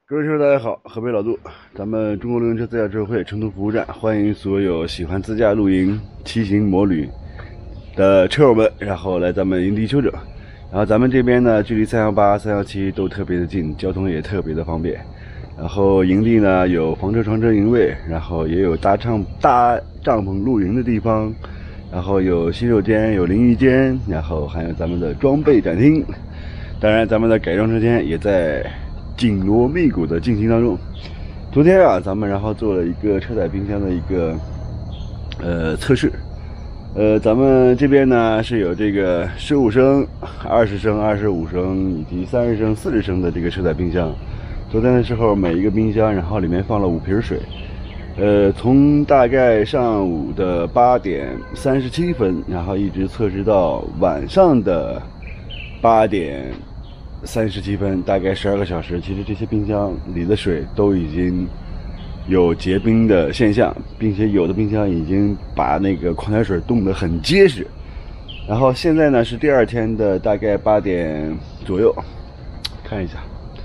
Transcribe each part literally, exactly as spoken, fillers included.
各位车友大家好，河北老杜，咱们中国露营车自驾车会成都服务站，欢迎所有喜欢自驾露营、骑行、摩旅的车友们，然后来咱们营地休整。然后咱们这边呢，距离三幺八、三幺七都特别的近，交通也特别的方便。然后营地呢有房车、床车营位，然后也有搭帐搭帐篷露营的地方，然后有洗手间、有淋浴间，然后还有咱们的装备展厅。当然，咱们的改装车间也在紧锣密鼓的进行当中。昨天啊，咱们然后做了一个车载冰箱的一个呃测试。呃，咱们这边呢是有这个十五升、二十升、二十五升以及三十升、四十升的这个车载冰箱。昨天的时候，每一个冰箱然后里面放了五瓶水。呃，从大概上午的八点三十七分，然后一直测试到晚上的八点三十七分，大概十二个小时。其实这些冰箱里的水都已经有结冰的现象，并且有的冰箱已经把那个矿泉水冻得很结实。然后现在呢是第二天的大概八点左右，看一下，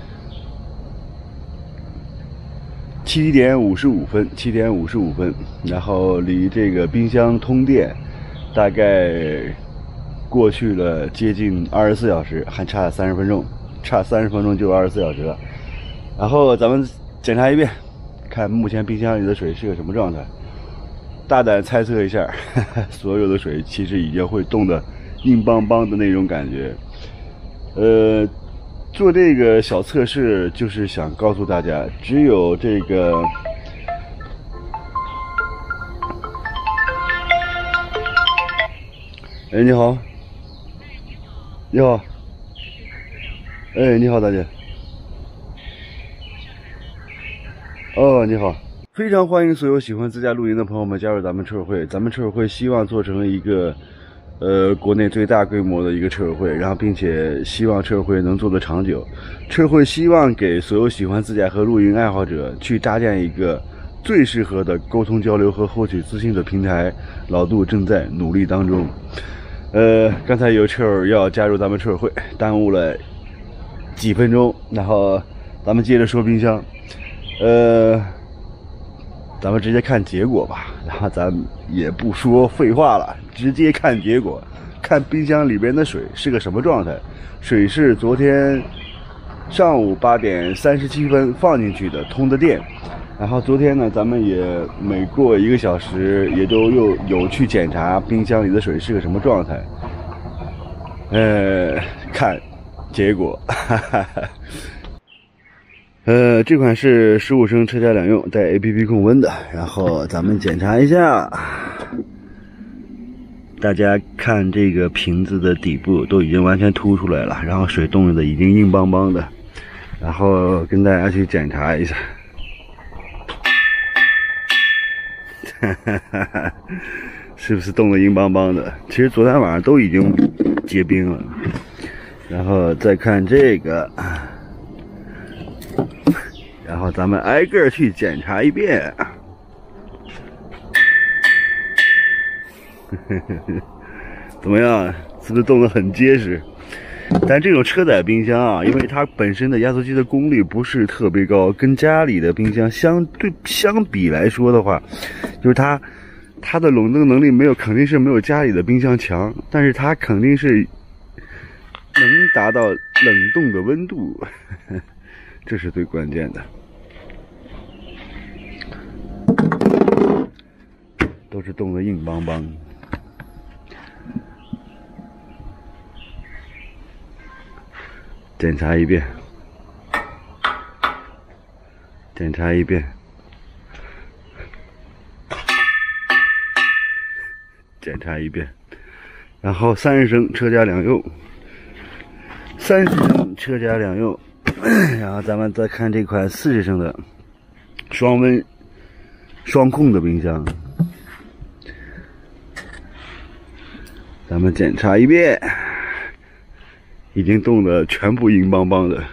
七点五十五分，七点五十五分，然后离这个冰箱通电大概过去了接近二十四小时，还差三十分钟，差三十分钟就二十四小时了。然后咱们检查一遍，看目前冰箱里的水是个什么状态。大胆猜测一下，呵呵，所有的水其实已经会冻得硬邦邦的那种感觉。呃，做这个小测试就是想告诉大家，只有这个哎，你好。你好。哎，你好，大姐。哦，你好。非常欢迎所有喜欢自驾露营的朋友们加入咱们车友会。咱们车友会希望做成一个，呃，国内最大规模的一个车友会，然后并且希望车友会能做得长久。车友会希望给所有喜欢自驾和露营爱好者去搭建一个最适合的沟通交流和获取资讯的平台。老杜正在努力当中。呃，刚才有车友要加入咱们车友会，耽误了几分钟，然后咱们接着说冰箱。呃，咱们直接看结果吧，然后咱也不说废话了，直接看结果，看冰箱里边的水是个什么状态。水是昨天上午八点三十七分放进去的，通的电。然后昨天呢，咱们也每过一个小时也都又有去检查冰箱里的水是个什么状态。呃，看结果，哈哈哈。呃，这款是十五升车家两用，带 A P P 控温的。然后咱们检查一下，大家看这个瓶子的底部都已经完全凸出来了，然后水冻的已经硬邦邦的。然后跟大家去检查一下。是不是冻得硬邦邦的？其实昨天晚上都已经结冰了。然后再看这个，然后咱们挨个去检查一遍。怎么样？是不是冻得很结实？但这种车载冰箱啊，因为它本身的压缩机的功率不是特别高，跟家里的冰箱相对相比来说的话，就是它它的冷冻能力没有，肯定是没有家里的冰箱强，但是它肯定是能达到冷冻的温度，这是最关键的。都是冻得硬邦邦。检查一遍，检查一遍，检查一遍。然后三十升车家两用，三十升车家两用。然后咱们再看这款四十升的双温双控的冰箱，咱们检查一遍。已经冻得全部硬邦邦的。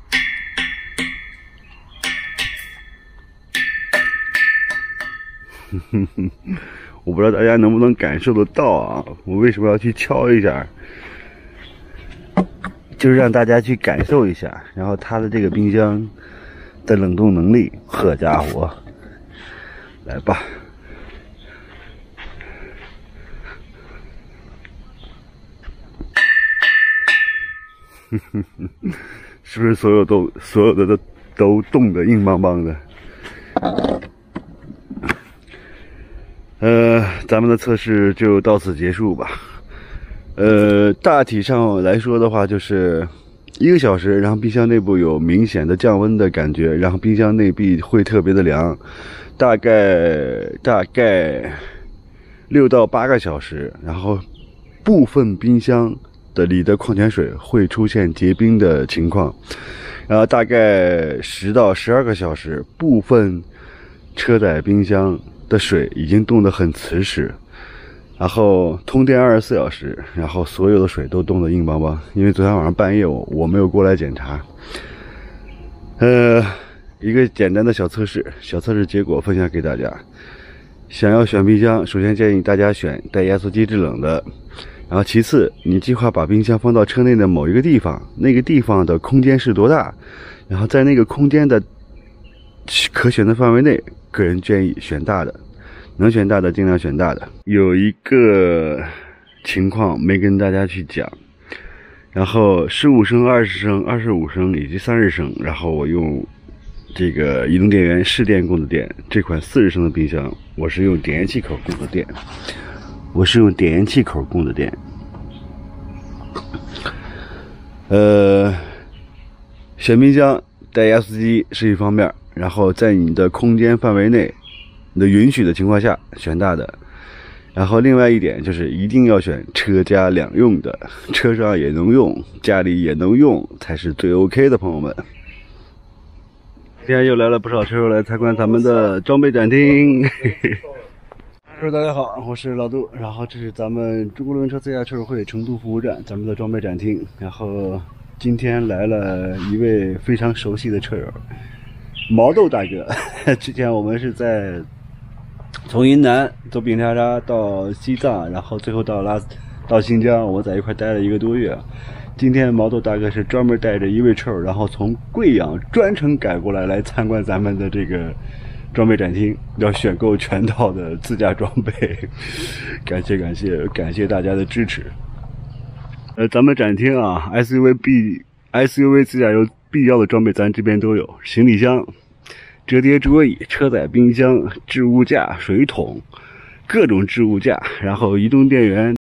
我不知道大家能不能感受得到啊？我为什么要去敲一下？就是让大家去感受一下。然后它的这个冰箱的冷冻能力，好家伙，来吧。是不是所有都所有的都都冻得硬邦邦的？呃，咱们的测试就到此结束吧。呃，大体上来说的话，就是一个小时，然后冰箱内部有明显的降温的感觉，然后冰箱内壁会特别的凉，大概大概六到八个小时，然后部分冰箱的里的矿泉水会出现结冰的情况，然后大概十到十二个小时，部分车载冰箱的水已经冻得很瓷实，然后通电二十四小时，然后所有的水都冻得硬邦邦。因为昨天晚上半夜我我没有过来检查，呃，一个简单的小测试，小测试结果分享给大家。想要选冰箱，首先建议大家选带压缩机制冷的。然后其次，你计划把冰箱放到车内的某一个地方，那个地方的空间是多大？然后在那个空间的可选的范围内，个人建议选大的，能选大的尽量选大的。有一个情况没跟大家去讲，然后十五升、二十升、二十五升以及三十升，然后我用这个移动电源市电供的电。这款四十升的冰箱，我是用点烟器口供的电。我是用点烟器口供的电，呃，选冰箱带压缩机是一方面，然后在你的空间范围内，你的允许的情况下选大的，然后另外一点就是一定要选车家两用的，车上也能用，家里也能用，才是最 OK 的，朋友们。今天又来了不少车友来参观咱们的装备展厅。Hello， 大家好，我是老杜。然后这是咱们中国轮车自驾车友会成都服务站，咱们的装备展厅。然后今天来了一位非常熟悉的车友，毛豆大哥。之前我们是在从云南走饼沙沙到西藏，然后最后到拉到新疆，我在一块待了一个多月。今天毛豆大哥是专门带着一位车友，然后从贵阳专程赶过来来参观咱们的这个装备展厅，要选购全套的自驾装备。感谢感谢感谢大家的支持。呃，咱们展厅啊 ，S U V 必 S U V 自驾游必要的装备咱这边都有，行李箱、折叠桌椅、车载冰箱、置物架、水桶，各种置物架，然后移动电源。